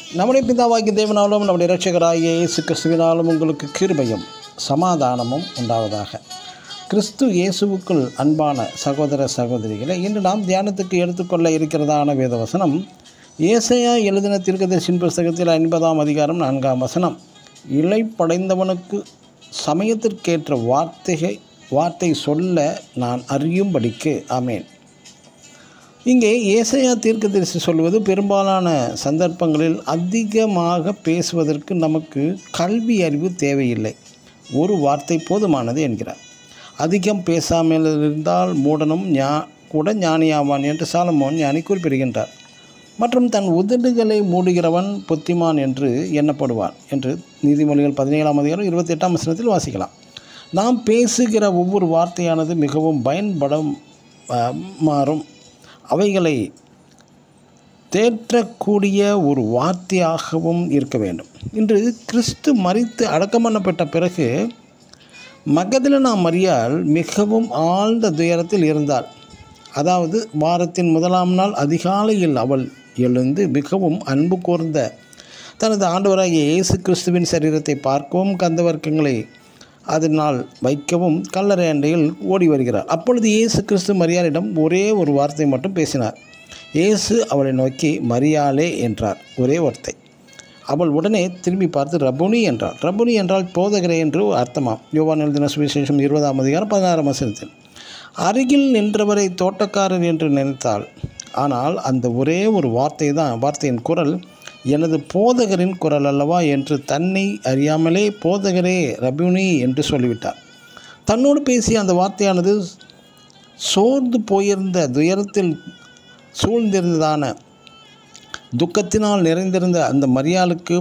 நம்முடைய பிதாவாகிய தேவனாலும் நம்முடைய இரட்சகராகிய இயேசு கிறிஸ்துவினாலும் உங்களுக்கு கிருபையும் சமாதானமும் உண்டாவதாக. கிறிஸ்து இயேசுவுக்குள் அன்பான சகோதர சகோதரிகளை, இன்று நாம் தியானத்துக்கு எடுத்துக்கொள்ள இருக்கிறதான வேதவசனம் ஏசாயா எழுதின தீர்க்கதரிசியின் புஸ்தகத்தில் 50ஆம் அதிகாரம் 4ஆம் வசனம். இளைப்படைந்தவனுக்கு சமயத்திற்கேற்ற வார்த்தை சொல்ல நான் அறியும்படிக்கு. ஆமேன். இங்கே ஏசாயா தீர்க்கதரிசி சொல்வது, பெரும்பாலான சந்தர்ப்பங்களில் அதிகமாக பேசுவதற்கு நமக்கு கல்வி அறிவு தேவையில்லை, ஒரு வார்த்தை போதுமானது என்கிறார். அதிகம் பேசாமல் இருந்தால் மூடனும் கூட ஞானியாவான் என்று சாலமோன் ஞானி குறிப்பிடுகின்றார். மற்றும் தன் உதடுகளை மூடுகிறவன் புத்திமான் என்று எண்ணப்படுவான் என்று நீதிமொழிகள் 17ஆம் அதிகாரம் 28ஆம் வசனத்தில் வாசிக்கலாம். நாம் பேசுகிற ஒவ்வொரு வார்த்தையானது மிகவும் பயன்படும் மாறும், அவைகளை தேற்றக்கூடிய ஒரு வார்த்தையாகவும் இருக்க வேண்டும். இன்று கிறிஸ்து மரித்து அடக்கம் பண்ணப்பட்ட பிறகு மகதலேனா மரியாள் மிகவும் ஆழ்ந்த துயரத்தில் இருந்தாள். அதாவது வாரத்தின் முதலாம் நாள் அதிகாலையில் அவள் எழுந்து மிகவும் அன்பு கூர்ந்த தனது ஆண்டவராகிய இயேசு கிறிஸ்துவின் சரீரத்தை பார்க்கவும் கந்தவர்க்கங்களை அதனால் வைக்கவும் கல்லறை அண்டையில் ஓடி வருகிறார். அப்பொழுது இயேசு கிறிஸ்து மரியாளிடம் ஒரே ஒரு வார்த்தை மட்டும் பேசினார். இயேசு அவளை நோக்கி மரியாளே என்றார், ஒரே வார்த்தை. அவள் உடனே திரும்பி பார்த்து ரபுனி என்றாள். ரபுனி என்றால் போதகரே என்று அர்த்தமாம். யோவான் எழுதின சுவிசேஷம் 20ஆம் அதிகாரம் 16ஆம் வசனத்தில். அருகில் நின்றவரை தோட்டக்காரர் என்று நினைத்தாள். ஆனால் அந்த ஒரே ஒரு வார்த்தையின் குரல் எனது போதகரின் குரல் அல்லவா என்று தன்னை அறியாமலே போதகரே ரபுனி என்று சொல்லிவிட்டார். தன்னோடு பேசிய அந்த வார்த்தையானது சோர்ந்து போயிருந்த, துயரத்தில் சூழ்ந்திருந்ததான, துக்கத்தினால் நிறைந்திருந்த அந்த மரியாளுக்கு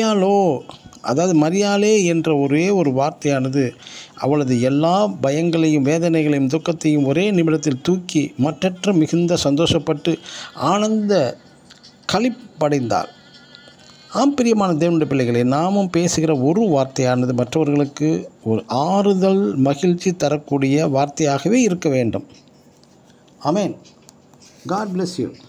மரியாளே என்ற ஒரே ஒரு வார்த்தையானது அவளது எல்லா பயங்களையும் வேதனைகளையும் துக்கத்தையும் ஒரே நிமிடத்தில் தூக்கி மற்றற்ற மிகுந்த சந்தோஷப்பட்டு ஆனந்த களிப்படைந்தாள். பிரியமான தேவனுடைய பிள்ளைகளை, நாமும் பேசுகிற ஒரு வார்த்தையானது மற்றவர்களுக்கு ஒரு ஆறுதல், மகிழ்ச்சி தரக்கூடிய வார்த்தையாகவே இருக்க வேண்டும். ஆமென். God bless you.